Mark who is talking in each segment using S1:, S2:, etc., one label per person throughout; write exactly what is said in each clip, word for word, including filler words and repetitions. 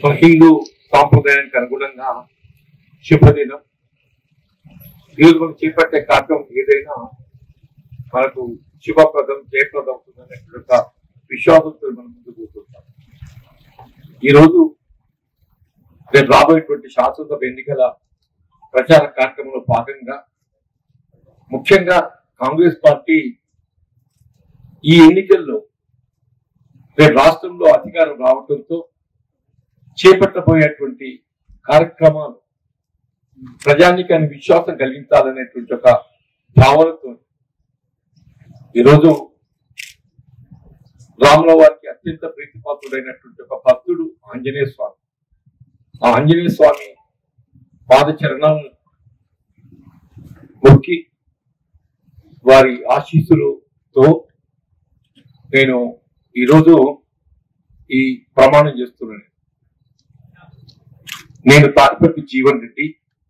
S1: మన హిందూ సాంప్రదాయానికి అనుగుణంగా శుభదినం. ఈరోజు మనం చేపట్టే కార్యక్రమం ఏదైనా మనకు శుభప్రదం జయప్రదం అవుతుందనేటువంటి విశ్వాసంతో మనం ముందుకు పోతుంటాం. ఈరోజు రేపు రాబోయేటువంటి శాసనసభ ఎన్నికల ప్రచార కార్యక్రమంలో భాగంగా ముఖ్యంగా కాంగ్రెస్ పార్టీ ఈ ఎన్నికల్లో రేపు రాష్ట్రంలో అధికారం రావడంతో చేపట్టబోయేటువంటి కార్యక్రమాలు ప్రజానికాన్ని విశ్వాసం కలిగించాలనేటువంటి ఒక భావనతో ఈరోజు రాముల వారికి అత్యంత ప్రీతిపాత్రుడైనటువంటి ఒక భక్తుడు ఆంజనేయ స్వామి. ఆ ఆంజనేయ స్వామి పాదచరణం మొక్కి వారి ఆశీస్సులతో నేను ఈరోజు ఈ ప్రమాణం చేస్తున్నాను. నేను తాటిపర్తి జీవన్ రెడ్డి,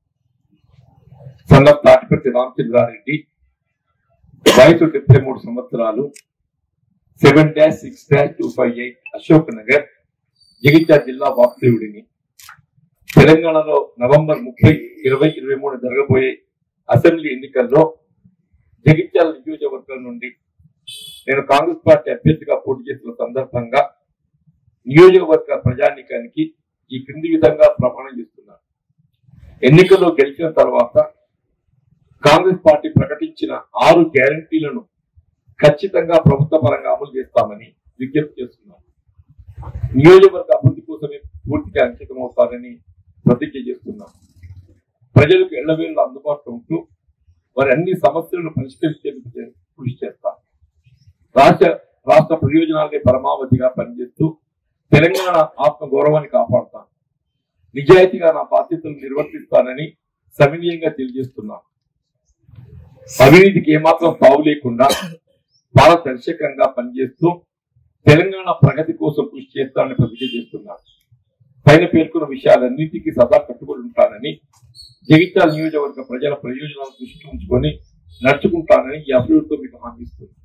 S1: సన్న తాటిపర్తి రామచంద్రారెడ్డి, వయసు డెబ్బై మూడు సంవత్సరాలు, seven dash six dash two five eight Ashok Nagar, Jagtial జిల్లా వాస్తవ్యుడిని. తెలంగాణలో నవంబర్ ముప్పై ఇరవై ఇరవై మూడు జరగబోయే అసెంబ్లీ ఎన్నికల్లో జగిత్యాల నియోజకవర్గం నుండి నేను కాంగ్రెస్ పార్టీ అభ్యర్థిగా పోటీ చేస్తున్న సందర్భంగా నియోజకవర్గ ప్రజానీకానికి ఈ క్రింది విధంగా ప్రమాణం చేస్తున్నాను. ఎన్నికల్లో గెలిచిన తర్వాత కాంగ్రెస్ పార్టీ ప్రకటించిన ఆరు గ్యారంటీలను ఖచ్చితంగా ప్రభుత్వ పరంగా అమలు చేస్తామని విజ్ఞప్తి చేస్తున్నాను. నియోజకవర్గ అభివృద్ధి కోసమే పూర్తిగా అంకితమవుతారని ప్రతిజ్ఞ చేస్తున్నాను. ప్రజలకు ఎళ్లవేళ్ల అందుబాటులో ఉంటూ వారి అన్ని సమస్యలను పరిష్కరించేందుకు కృషి చేస్తాను. రాష్ట్ర రాష్ట్ర ప్రయోజనాలే పరమావధిగా పనిచేస్తూ తెలంగాణ ఆత్మ గౌరవాన్ని కాపాడుతాను. నిజాయితీగా నా బాధ్యతలు నిర్వర్తిస్తానని సవినీయంగా తెలియజేస్తున్నాను. అవినీతికి ఏమాత్రం తావు లేకుండా పారదర్శకంగా పనిచేస్తూ తెలంగాణ ప్రగతి కోసం కృషి చేస్తానని ప్రతిజ్ఞ చేస్తున్నాను. పైన పేర్కొన్న విషయాలన్నింటికీ సదా కట్టుబడి ఉంటానని, జగిత్యాల నియోజకవర్గ ప్రజల ప్రయోజనాలను దృష్టి ఉంచుకొని నడుచుకుంటానని ఈ అభివృద్ధితో మీకు హామీ ఇస్తుంది.